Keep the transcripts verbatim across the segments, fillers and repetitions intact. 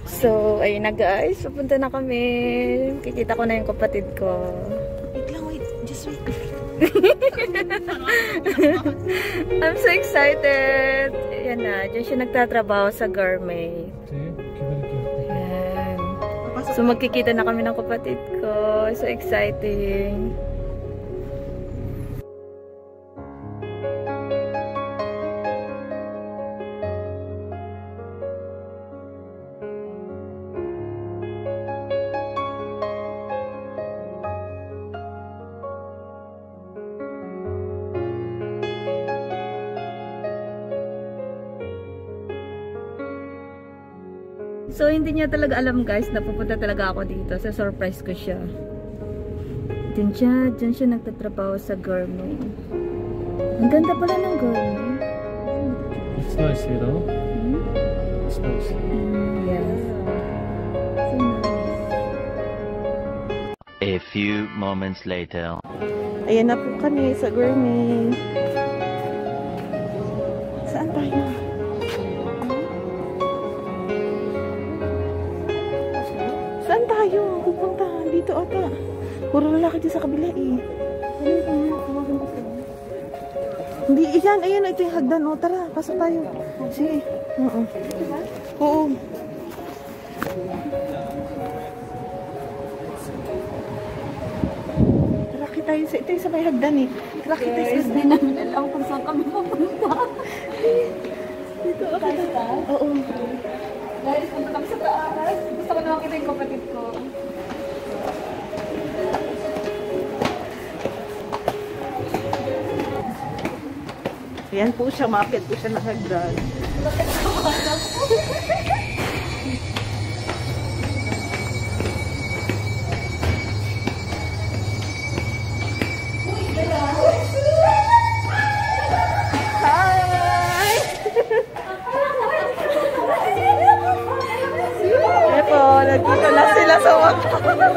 So, ayun na guys. Pupunta na kami. Kikita ko na yung kapatid ko. Wait lang, wait. Just wait. I'm so excited. Ayan na. Diyan siya nagtatrabaho sa gourmet. Ayan. So, magkikita na kami ng kapatid ko. So exciting. So, hindi niya talaga alam guys na pupunta talaga ako dito. So, surprise ko siya. Diyan siya, diyan siya nagtatrabaho sa gourmet. Ang ganda pala ng gourmet. It's nice, you know? Hmm? It's nice. Mm, yes. So nice. A few moments later. Ayan na po kami sa gourmet. Saan tayo? Saan tayo? Pupunta. Dito ata. Puro lalaki dito sa kabila eh. Hindi, iyan. Ayan, ito yung hagdan. O, tara, pasok tayo. Sige. Oo. Oo. Tara, kita yun. Ito yung sa may hagdan eh. Tara, kita yun. Hindi namin alam kung saan kami pupunta. Dito, okay. Oo. Guys, punta kami sa taas. Gusto ko na makita yung kapatid ko. Ayan po siya, makakit po siya ng hagdan. Hi! Eto, nagkita na sila sa wakas.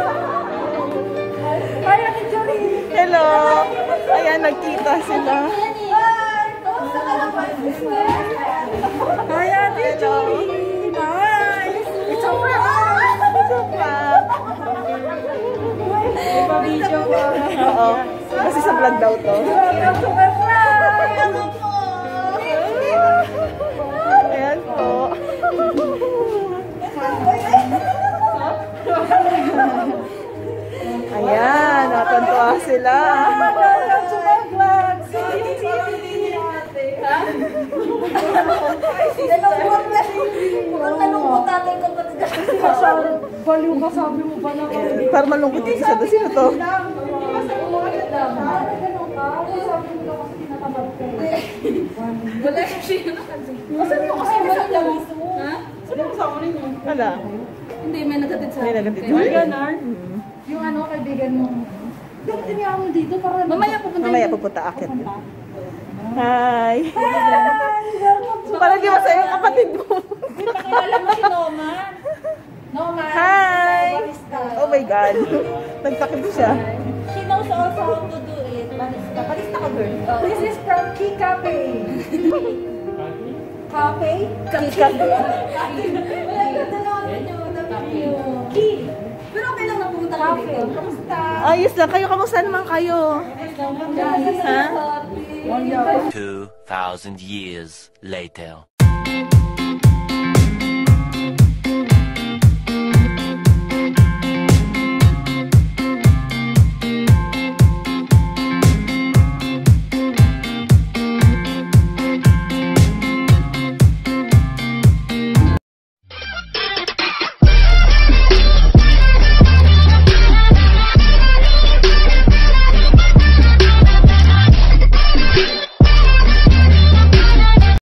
Hi, Ate Jolie! Hello! Ayan, nagkita sila. Hi, Ate Jolie! Nice! It's a prank! It's a prank! Ipa-video ko. Oo. Kasi sa vlog daw to. Super prank! Ayan po. Ayan, natantuwa sila. Baliw ka, sabi mo ba na? Para malungkot yung isa. Sino to? Wala siya nakasama. Saan mo kasi kasama mo? Ha? Saan mo kasama rin yun? Wala. Hindi, may nagatid sa May nagatid sa akin. akin. Yung ano, kaibigan mo. Dapat tiniya mo dito para... Mamaya pupunta. Mamaya pupunta akit. Hi! Parang di masaya yung kapatid mo. Pakilala mo si Noman. Noman. Hi! Oh my God. Nagtakip siya. She knows also how to do it. Barista. Barista ka, girl. This is from Key Cafe. Cafe? Key Cafe. Wala ka dalawa nyo. Key. Pero okay lang na pumunta ka dito. Kamusta? Ayos lang. Kayo, kamusta naman kayo? Ha? Two thousand years later.